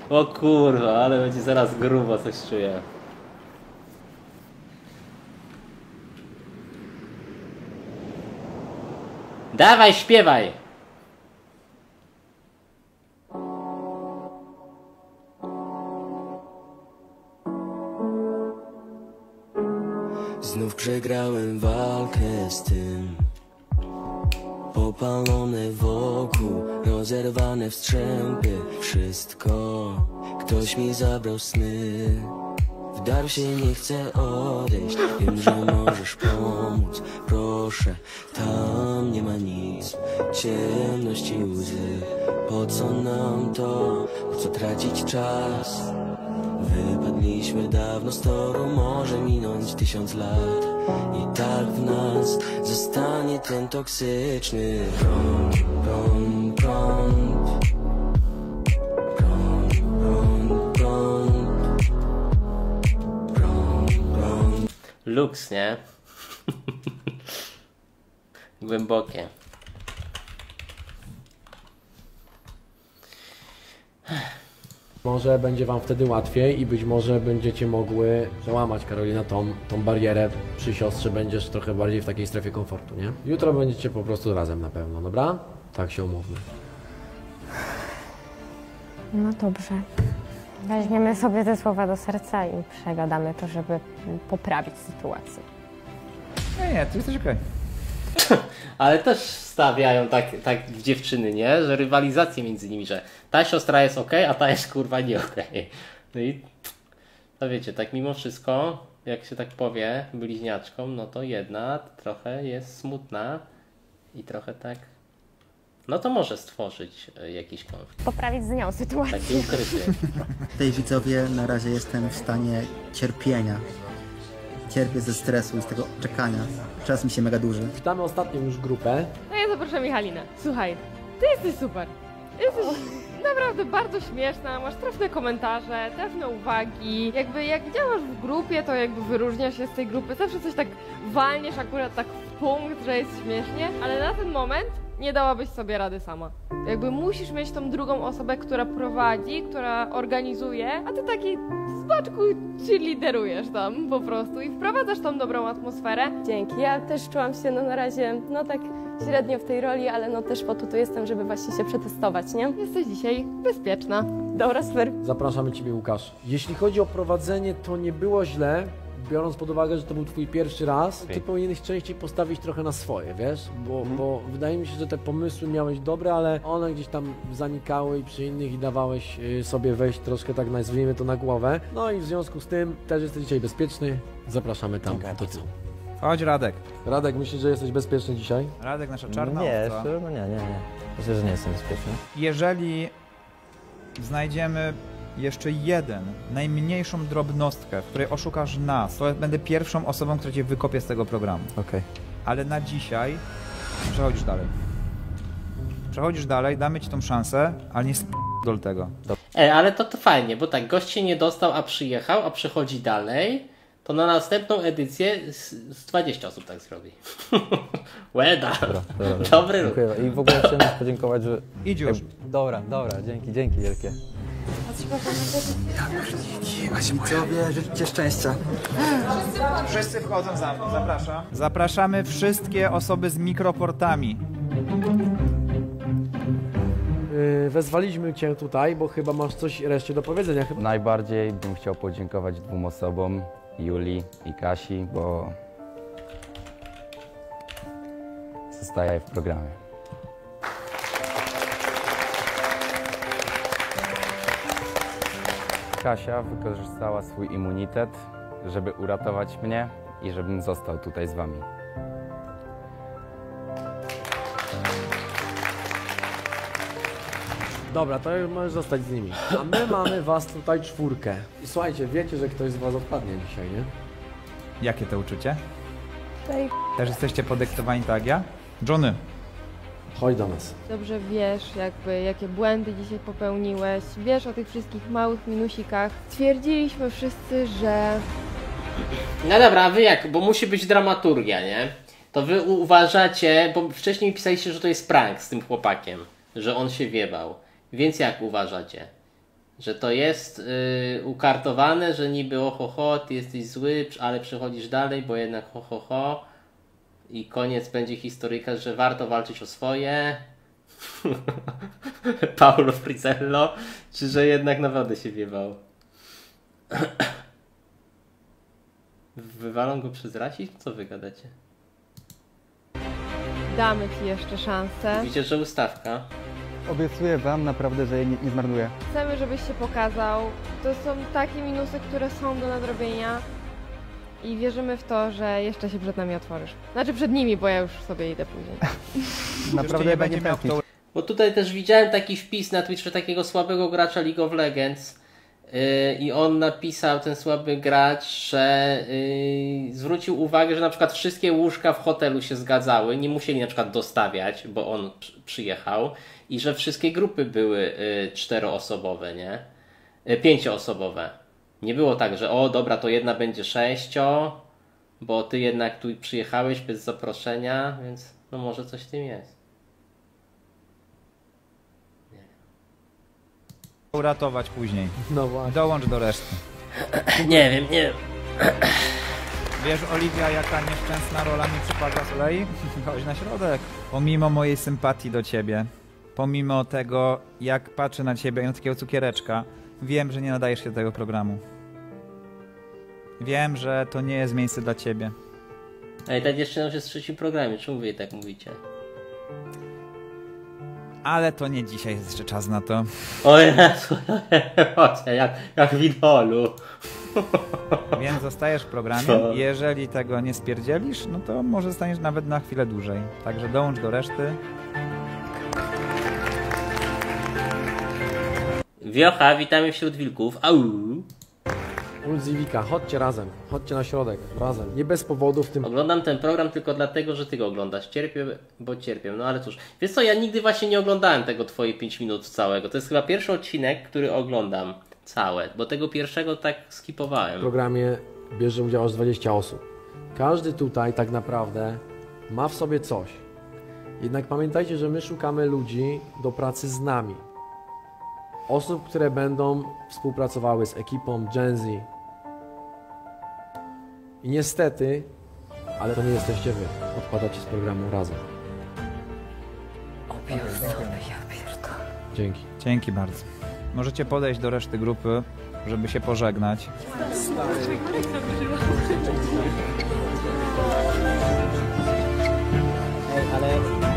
O kurwa, ale będzie zaraz grubo, coś czuję. Dawaj, śpiewaj! Znów przegrałem walkę z tym. Popalone wokół, rozerwane wstrzępy. Wszystko, ktoś mi zabrał sny. Wdarł się, nie chcę odejść. Wiem, że możesz pomóc. Proszę, tam nie ma nic. Ciemność i łzy. Po co nam to? Po co tracić czas? Wypadliśmy dawno z toru, może minąć 1000 lat. I tak w nas zostanie ten toksyczny prąd, prąd, prąd. Prąd, prąd, prąd. Prąd, prąd. Luks, nie? Głębokie. Może będzie wam wtedy łatwiej i być może będziecie mogły przełamać, Karolina, tą barierę. Przy siostrze będziesz trochę bardziej w takiej strefie komfortu, nie? Jutro będziecie po prostu razem na pewno, dobra? Tak się umówmy. No dobrze. Weźmiemy sobie te słowa do serca i przegadamy to, żeby poprawić sytuację. Nie, ty jesteś okej. Ale też stawiają tak w dziewczyny, nie? Że rywalizację między nimi, że ta siostra jest okej, a ta jest kurwa nie okej. No i to wiecie, tak mimo wszystko, jak się tak powie bliźniaczkom, no to jedna trochę jest smutna i trochę tak, no to może stworzyć jakiś konflikt. Poprawić z nią sytuację. Taki ukryty. Tej widzowie na razie jestem w stanie cierpienia. Cierpię ze stresu i z tego czekania. Czas mi się mega duży. Witamy ostatnią już grupę. No ja zapraszam Michalinę. Słuchaj, ty jesteś super. Jesteś naprawdę bardzo śmieszna, masz trafne komentarze, trafne uwagi. Jakby jak działasz w grupie, to jakby wyróżniasz się z tej grupy. Zawsze coś tak walniesz akurat tak w punkt, że jest śmiesznie, ale na ten moment nie dałabyś sobie rady sama. Jakby musisz mieć tą drugą osobę, która prowadzi, która organizuje, a ty taki z boczku ci liderujesz tam po prostu i wprowadzasz tą dobrą atmosferę. Dzięki. Ja też czułam się na razie, tak średnio w tej roli, ale też po to tu jestem, żeby właśnie się przetestować, nie? Jesteś dzisiaj bezpieczna. Dobra, super. Zapraszamy Ciebie, Łukasz. Jeśli chodzi o prowadzenie, to nie było źle, biorąc pod uwagę, że to był Twój pierwszy raz. Ty powinieneś częściej postawić trochę na swoje, wiesz? Bo wydaje mi się, że te pomysły miałeś dobre, ale one gdzieś tam zanikały i przy innych i dawałeś sobie wejść troszkę, tak nazwijmy to, na głowę. No i w związku z tym też jesteś dzisiaj bezpieczny. Zapraszamy tam do tyłu. Chodź, Radek. Radek, myślisz, że jesteś bezpieczny dzisiaj? Radek, nasza czarna Nie, owca. no nie. Myślę, że nie jestem bezpieczny. Jeżeli znajdziemy jeszcze najmniejszą drobnostkę, w której oszukasz nas, to będę pierwszą osobą, która cię wykopie z tego programu. Okej. Ale na dzisiaj przechodzisz dalej. Przechodzisz dalej, damy ci tą szansę, ale nie sp***dol tego. Ale to fajnie, bo tak, gość się nie dostał, a przyjechał, a przechodzi dalej, to na następną edycję z 20 osób tak zrobi. Łeda. Dobry ruch. Dziękuję. I w ogóle chciałem podziękować, że... Idź już. Dobra, dzięki wielkie. Widzowie, życzcie szczęścia. Wszyscy wchodzą za mną, zapraszam. Zapraszamy wszystkie osoby z mikroportami. Wezwaliśmy Cię tutaj, bo chyba masz coś reszcie do powiedzenia. Najbardziej bym chciał podziękować 2 osobom, Julii i Kasi, bo zostaję w programie. Kasia wykorzystała swój immunitet, żeby uratować mnie i żebym został tutaj z wami. Dobra, to już możesz zostać z nimi. A my mamy was tutaj 4. I słuchajcie, wiecie, że ktoś z was odpadnie dzisiaj, nie? Jakie to uczucie? Tutaj Też jesteście podekscytowani tak jak ja? Johnny. Chodź do nas. Dobrze wiesz, jakby jakie błędy dzisiaj popełniłeś, wiesz o tych wszystkich małych minusikach. Stwierdziliśmy wszyscy, że... No dobra, wy jak, bo musi być dramaturgia, nie? To wy uważacie, bo wcześniej pisaliście, że to jest prank z tym chłopakiem, że on się wiewał. Więc jak uważacie? Że to jest ukartowane, że niby ohoho, ty jesteś zły, ale przechodzisz dalej, bo jednak ho. I koniec będzie historyjka, że warto walczyć o swoje. Paulo Frizello, czy że jednak naprawdę się wiewał? Wywalą go przez rasizm? Co wy gadacie? Damy ci jeszcze szansę. Widzicie, że ustawka. Obiecuję wam naprawdę, że jej nie zmarnuję. Chcemy, żebyś się pokazał. To są takie minusy, które są do nadrobienia. I wierzymy w to, że jeszcze się przed nami otworzysz. Znaczy przed nimi, bo ja już sobie idę później. Naprawdę będzie miał kto. Bo tutaj też widziałem taki wpis na Twitterze takiego słabego gracza League of Legends i on napisał, ten słaby gracz, że zwrócił uwagę, że na przykład wszystkie łóżka w hotelu się zgadzały, nie musieli na przykład dostawiać, bo on przyjechał i że wszystkie grupy były 4-osobowe, nie? 5-osobowe. Nie było tak, że o dobra, to jedna będzie 6, bo ty jednak tu przyjechałeś bez zaproszenia, więc no może coś w tym jest. Uratować później. No właśnie. Dołącz do reszty. Nie wiem. Wiesz, Oliwia, jaka nieszczęsna rola mi przypadła z kolei? Chodź na środek. Pomimo mojej sympatii do ciebie, pomimo tego, jak patrzę na ciebie, na takiego cukiereczka, wiem, że nie nadajesz się do tego programu. Wiem, że to nie jest miejsce dla ciebie. Ej, ta dziewczyna już jest w trzecim programie, czemu wy tak mówicie? Ale to nie dzisiaj jest jeszcze czas na to. O Jezu, jak w idolu. Więc zostajesz w programie. Co? Jeżeli tego nie spierdzielisz, no to może zostaniesz nawet na chwilę dłużej. Także dołącz do reszty. Wiocha, witamy wśród wilków. Au! Ulzivika, chodźcie razem, chodźcie na środek, razem. Nie bez powodu w tym... Oglądam ten program tylko dlatego, że ty go oglądasz. Cierpię, bo cierpię. No ale cóż. Wiesz co, ja nigdy właśnie nie oglądałem tego twoje 5 minut całego. To jest chyba pierwszy odcinek, który oglądam całe. Bo tego pierwszego tak skipowałem. W programie bierze udział aż 20 osób. Każdy tutaj tak naprawdę ma w sobie coś. Jednak pamiętajcie, że my szukamy ludzi do pracy z nami. Osób, które będą współpracowały z ekipą Gen Z. I niestety, ale to nie jesteście wy. Odpadacie z programu razem. Dzięki. Dzięki bardzo. Możecie podejść do reszty grupy, żeby się pożegnać. Ale...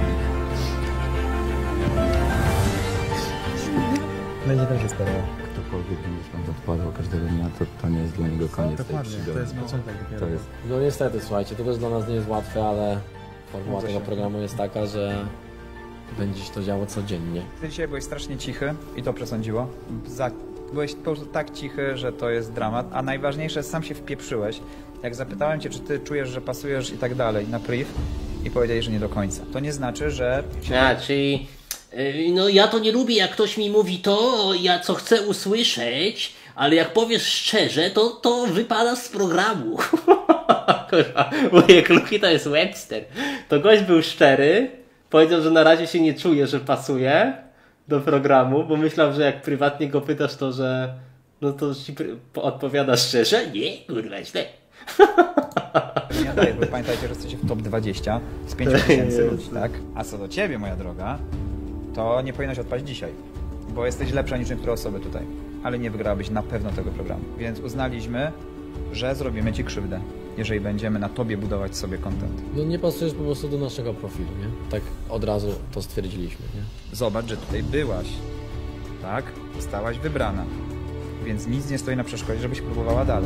Będzie tam się starał. Ktokolwiek będzie stąd odpadał każdego dnia, to nie jest dla niego koniec tej przygody. to jest początek dopiero. To jest... No niestety, słuchajcie, to też dla nas nie jest łatwe, ale formuła tego programu jest taka, że będzie się to działo codziennie. Ty dzisiaj byłeś strasznie cichy i to przesądziło. Byłeś po prostu tak cichy, że to jest dramat, a najważniejsze, sam się wpieprzyłeś. Jak zapytałem cię, czy ty czujesz, że pasujesz i tak dalej na priv i powiedziałeś, że nie do końca. To nie znaczy, że... czyli... No ja to nie lubię, jak ktoś mi mówi to, ja co chcę usłyszeć, ale jak powiesz szczerze, to wypada z programu. Kurwa, wujek Luki to jest Webster. To gość był szczery, powiedział, że na razie się nie czuje, że pasuje do programu, bo myślał, że jak prywatnie go pytasz, to że... No to ci odpowiada szczerze. Nie, kurwa, źle. Nie daję, bo pamiętajcie, że jesteście w top 20 z 5000 ludzi, tak? A co do ciebie, moja droga, to nie powinnaś odpaść dzisiaj, bo jesteś lepsza niż niektóre osoby tutaj, ale nie wygrałabyś na pewno tego programu. Więc uznaliśmy, że zrobimy ci krzywdę, jeżeli będziemy na tobie budować sobie content. No nie pasujesz po prostu do naszego profilu, nie? Tak od razu to stwierdziliśmy, nie? Zobacz, że tutaj byłaś, tak? Zostałaś wybrana, więc nic nie stoi na przeszkodzie, żebyś próbowała dalej.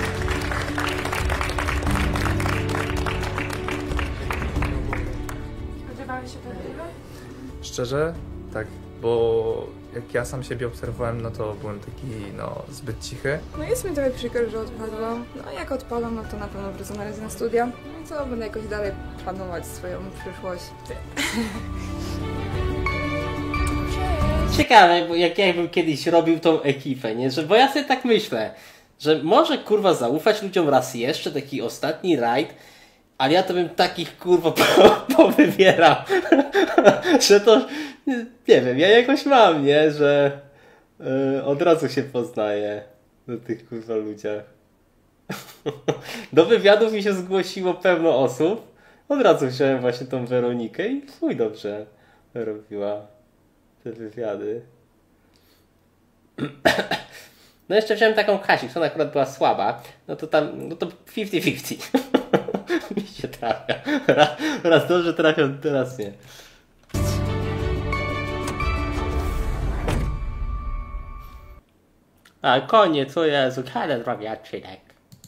Spodziewałeś się tego? Szczerze? Tak, bo jak ja sam siebie obserwowałem, no to byłem taki, zbyt cichy. No jest mi trochę przykro, że odpadłam. No jak odpadłam, no to na pewno wrócę na razie na studia. No i co, będę jakoś dalej planować swoją przyszłość. Ciekawe, bo jak ja bym kiedyś robił tą ekipę, nie? Bo ja sobie tak myślę, że może kurwa zaufać ludziom raz jeszcze, taki ostatni rajd, ale ja to bym takich kurwa powybierał, że to, nie wiem, ja jakoś mam, nie? Że Od razu się poznaje do tych kurwa ludziach. Do wywiadów mi się zgłosiło pełno osób. Od razu wziąłem właśnie tą Weronikę i chuj dobrze robiła te wywiady. No jeszcze wziąłem taką Kasik, ona akurat była słaba. No to tam, no to 50-50. Mi się trafia. Raz dobrze trafią, teraz nie. A koniec, o Jezu, ale robię odcinek.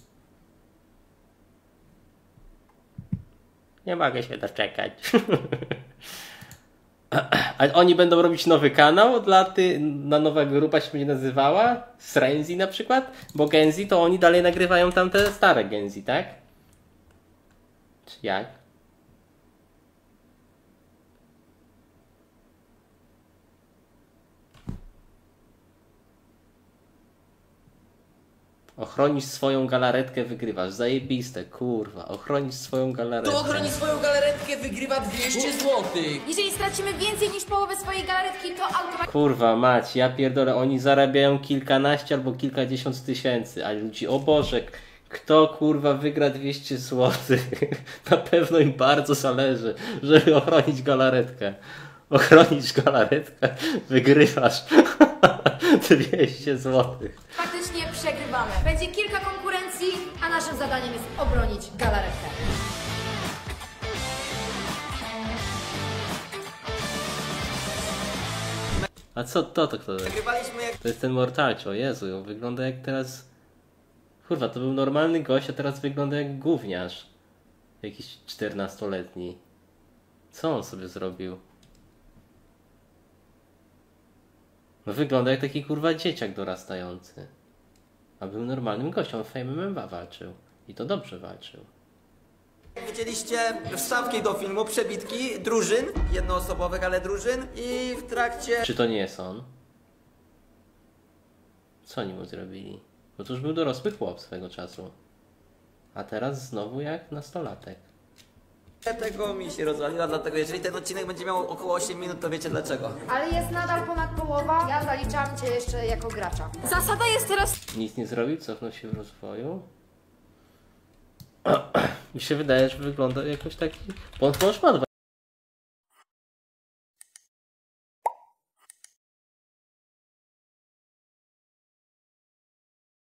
Nie mogę się doczekać. A oni będą robić nowy kanał na nowa grupa się będzie nazywała? Srenzi na przykład? Bo Genzi to oni dalej nagrywają tam te stare Genzi, tak? Czy jak? Ochronisz swoją galaretkę, wygrywasz. Zajebiste, kurwa. Ochronisz swoją galaretkę. Kto ochroni swoją galaretkę, wygrywa 200 zł. Jeżeli stracimy więcej niż połowę swojej galaretki, to automatycznie... Kurwa mać, ja pierdolę, oni zarabiają kilkanaście albo kilkadziesiąt tysięcy, a ludzi, o Boże, kto kurwa wygra 200 zł? Na pewno im bardzo zależy, żeby ochronić galaretkę. Ochronić galaretkę, wygrywasz 200 zł. Faktycznie przegrywamy. Będzie kilka konkurencji, a naszym zadaniem jest obronić galaretkę. A co to kto jest? To jest ten Mortalcio, Jezu, wygląda jak teraz... Kurwa, to był normalny gość, a teraz wygląda jak gówniarz. Jakiś 14-letni. Co on sobie zrobił? No wygląda jak taki kurwa dzieciak dorastający. A był normalnym gościem, w Fame MMA walczył. I to dobrze walczył. Widzieliście wstawki do filmu, przebitki drużyn, jednoosobowych, ale drużyn i w trakcie... Czy to nie jest on? Co oni mu zrobili? Bo to już był dorosły chłop swego czasu. A teraz znowu jak nastolatek. Tego mi się rozwaliła, dlatego jeżeli ten odcinek będzie miał około 8 minut, to wiecie dlaczego. Ale jest nadal ponad połowa, ja zaliczam cię jeszcze jako gracza. Zasada jest teraz... Nic nie zrobił? Cofnął się w rozwoju? Mi się wydaje, że wygląda jakoś taki... Bo on ma